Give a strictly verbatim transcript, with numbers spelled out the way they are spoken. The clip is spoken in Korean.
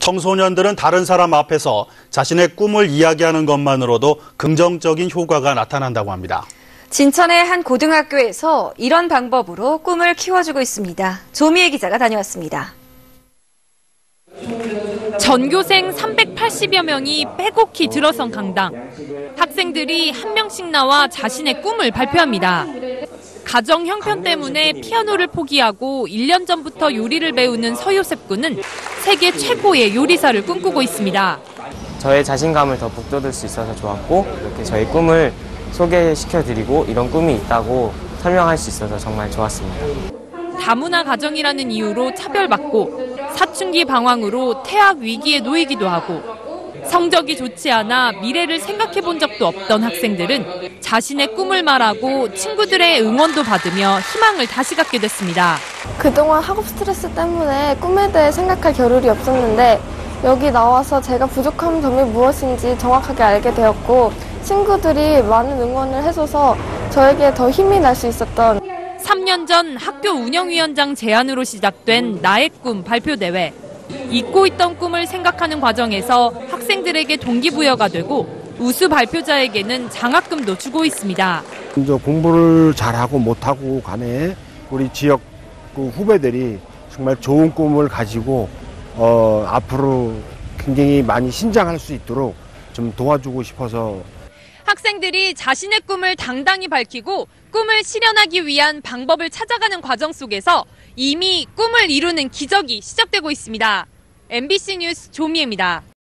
청소년들은 다른 사람 앞에서 자신의 꿈을 이야기하는 것만으로도 긍정적인 효과가 나타난다고 합니다. 진천의 한 고등학교에서 이런 방법으로 꿈을 키워주고 있습니다. 조미애 기자가 다녀왔습니다. 전교생 삼백팔십여 명이 빼곡히 들어선 강당. 학생들이 한 명씩 나와 자신의 꿈을 발표합니다. 가정 형편 때문에 피아노를 포기하고 일 년 전부터 요리를 배우는 서요셉 군은 세계 최고의 요리사를 꿈꾸고 있습니다. 저의 자신감을 더 북돋을 수 있어서 좋았고, 이렇게 저희 꿈을 소개시켜드리고 이런 꿈이 있다고 설명할 수 있어서 정말 좋았습니다. 다문화 가정이라는 이유로 차별받고 사춘기 방황으로 퇴학 위기에 놓이기도 하고 성적이 좋지 않아 미래를 생각해 본 적도 없던 학생들은 자신의 꿈을 말하고 친구들의 응원도 받으며 희망을 다시 갖게 됐습니다. 그동안 학업 스트레스 때문에 꿈에 대해 생각할 겨를이 없었는데 여기 나와서 제가 부족한 점이 무엇인지 정확하게 알게 되었고 친구들이 많은 응원을 해줘서 저에게 더 힘이 날 수 있었던 삼 년 전 학교 운영위원장 제안으로 시작된 나의 꿈 발표대회. 잊고 있던 꿈을 생각하는 과정에서 학생들에게 동기부여가 되고 우수 발표자에게는 장학금도 주고 있습니다. 먼저 공부를 잘하고 못하고 간에 우리 지역 후배들이 정말 좋은 꿈을 가지고 어, 앞으로 굉장히 많이 신장할 수 있도록 좀 도와주고 싶어서 학생들이 자신의 꿈을 당당히 밝히고 꿈을 실현하기 위한 방법을 찾아가는 과정 속에서 이미 꿈을 이루는 기적이 시작되고 있습니다. 엠비씨 뉴스 조미애입니다.